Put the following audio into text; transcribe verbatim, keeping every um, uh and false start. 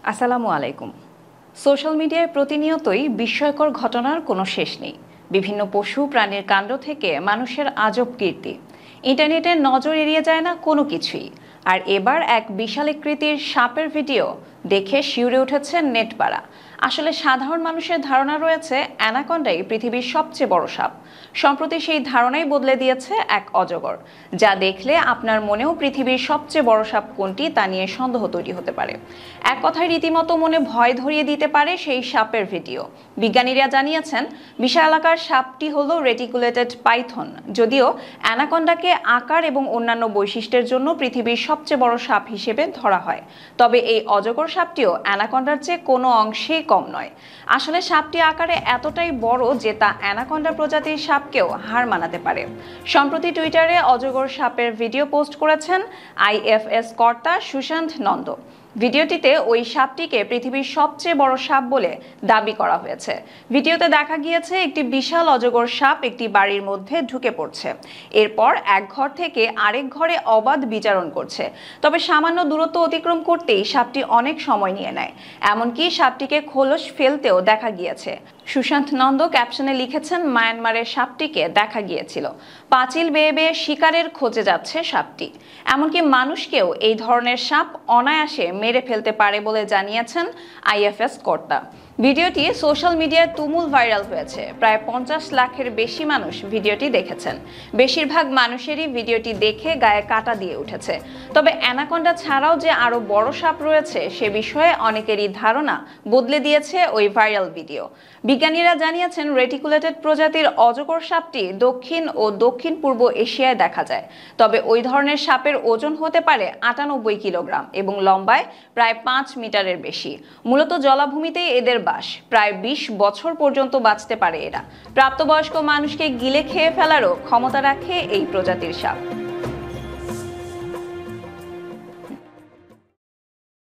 আসসালামু আলাইকুম। সোশ্যাল মিডিয়ায় প্রতিনিয়তই বিস্ময়কর ঘটনার কোনো শেষ নেই। বিভিন্ন পশু প্রাণীর কাণ্ড থেকে মানুষের আজব কীর্তি, ইন্টারনেটে নজর এড়িয়ে যায় না কোনো কিছুই। আর এবার এক বিশালাকৃতির সাপের ভিডিও দেখে শিউরে উঠেছে নেটপাড়া। আসলে সাধারণ মানুষের ধারণা রয়েছে অ্যানাকন্ডাই পৃথিবীর সবচেয়ে বড় সাপ। সম্প্রতি সেই ধারণাই বদলে দিয়েছে এক অজগর, যা দেখলে আপনার মনেও পৃথিবীর সবচেয়ে বড় সাপ কোনটি তা নিয়ে সন্দেহ তৈরি হতে পারে। এক কথায় রীতিমতো মনে ভয় ধরিয়ে দিতে পারে সেই সাপের ভিডিও। বিজ্ঞানীরা জানিয়েছেন বিশালাকার সাপটি হলো রেটিকুলেটেড পাইথন। যদিও অ্যানাকন্ডাকে আকার এবং অন্যান্য বৈশিষ্ট্যের জন্য পৃথিবীর সবচেয়ে বড় সাপ হিসেবে ধরা হয়, তবে এই অজগর সাপটিও অ্যানাকন্ডার চেয়ে কোনো অংশেই কম নয়। আসলে সাপটি আকারে এতটাই বড় যে তা অ্যানাকন্ডা প্রজাতির সাপকেও হার মানাতে পারে। সম্প্রতি টুইটারে অজগর সাপের ভিডিও পোস্ট করেছেন আইএফএস কর্তা সুশান্ত নন্দ। ভিডিওটিতে ওই সাপটিকে পৃথিবীর সবচেয়ে বড় সাপ বলে দাবি করা হয়েছে। ভিডিওতে দেখা গিয়েছে একটি বিশাল অজগর সাপ একটি বাড়ির মধ্যে ঢুকে পড়ছে, এরপর এক ঘর থেকে আরেক ঘরে অবাধ বিচরণ করছে। তবে সামান্য দূরত্ব অতিক্রম করতেই সাপটি অনেক সময় নিয়ে নেয়, এমনকি সাপটিকে খোলস ফেলতেও দেখা গিয়েছে। সুশান্ত নন্দ ক্যাপশনে লিখেছেন, মায়ানমারের সাপটিকে দেখা গিয়েছিল, পাঁচিল বেয়ে বেয়ে শিকারের খোঁজে যাচ্ছে সাপটি। এমনকি মানুষকেও এই ধরনের সাপ অনায়াসে মেরে ফেলতে পারে বলে জানিয়েছেন আইএফএস কর্তা। ভিডিওটি সোশ্যাল মিডিয়ায় তুমুল ভাইরাল হয়েছে। প্রায় পঞ্চাশ লাখের বেশি মানুষ ভিডিওটি দেখেছেন। বেশিরভাগ মানুষেরই ভিডিওটি দেখে গায়ে কাঁটা দিয়ে উঠেছে। তবে অ্যানাকন্ডা ছাড়াও যে আরও বড় সাপ রয়েছে সে বিষয়ে অনেকেরই ধারণা বদলে দিয়েছে ওই ভাইরাল ভিডিও। বিজ্ঞানীরা জানিয়েছেন রেটিকুলেটেড প্রজাতির অজগর সাপটি দক্ষিণ ও দক্ষিণ পূর্ব এশিয়ায় দেখা যায়। তবে ওই ধরনের সাপের ওজন হতে পারে আটানব্বই কিলোগ্রাম এবং লম্বায় প্রায় পাঁচ মিটারের বেশি। মূলত জলাভূমিতেই এদের বাস। প্রায় বিশ বছর পর্যন্ত বাঁচতে পারে এরা। প্রাপ্তবয়স্ক মানুষকে গিলে খেয়ে ফেলারও ক্ষমতা রাখে এই প্রজাতির সাপ।